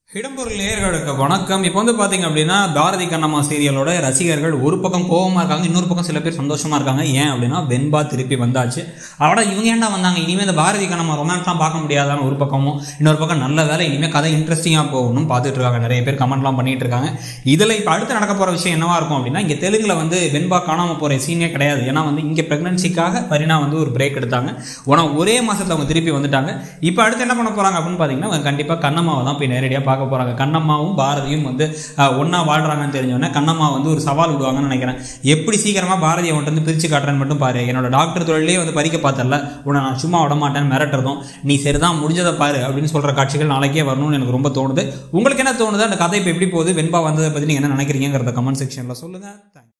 இடம்பொருள் நேயர்களுக்கு வணக்கம். இப்போ வந்து பார்த்தீங்க அப்படின்னா பாரதி கண்ணம்மா சீரியலோட ரசிகர்கள் ஒரு பக்கம் கோபமாக இருக்காங்க, இன்னொரு பக்கம் சில பேர் சந்தோஷமாக இருக்காங்க. ஏன் அப்படின்னா வெண்பா திருப்பி வந்தாச்சு. அவட இவங்க ஏன்டா வந்தாங்க, இனிமேல் இந்த பாரதி கண்ணம்மா ரொமான்ஸ்லாம் பார்க்க முடியாதான்னு ஒரு பக்கமும், இன்னொரு பக்கம் நல்ல வேலை இனிமேல் கதை இன்ட்ரெஸ்டிங்காக போகணும் பார்த்துட்டு இருக்காங்க. நிறைய பேர் கமெண்ட்லாம் பண்ணிட்டு இருக்காங்க. இதில் இப்போ அடுத்து நடக்க போகிற விஷயம் என்னவா இருக்கும் அப்படின்னா, இங்கே தெலுங்குல வந்து வெண்பா காணாமல் போகிற சீனே கிடையாது. ஏன்னா வந்து இங்கே ப்ரெக்னன்சிக்காக பரிணா வந்து ஒரு பிரேக் எடுத்தாங்க. ஆனால் ஒரே மாதத்தில் அவங்க திருப்பி வந்துட்டாங்க. இப்போ அடுத்து என்ன பண்ண போகிறாங்க அப்படின்னு பார்த்தீங்கன்னா, அவங்க கண்டிப்பாக கண்ணம்மாவை தான் போய் நேரடியாக பார்க்க போறாங்க. கண்ணம்மாவும் பாரதியும் வந்து ஒன்னா வாழ்றாங்கன்னு தெரிஞ்சோடனே கண்ணம்மா வந்து ஒரு சவால் விடுவாங்கன்னு நினைக்கிறேன். எப்படி சீக்கிரமா பாரதியை அவன்ட்டு வந்து பிரிச்சு காட்டுறேன்னு மட்டும் பாரு. என்னோட டாக்டர் தொழிலே வந்து பறிக்க பார்த்தல, உன்னை நான் சும்மா விட மாட்டேன்னு மிரட்டுறதும், நீ சரிதான் முடிஞ்சதை பாரு அப்படின்னு சொல்ற காட்சிகள் நாளைக்கே வரணும்னு எனக்கு ரொம்ப தோணுது. உங்களுக்கு என்ன தோணுது? அந்த கதை இப்போ எப்படி போகுது, வெண்பா வந்ததை பத்தி நீங்க என்ன நினைக்கிறீங்கிறத கமெண்ட் செக்ஷன்ல சொல்லுங்க.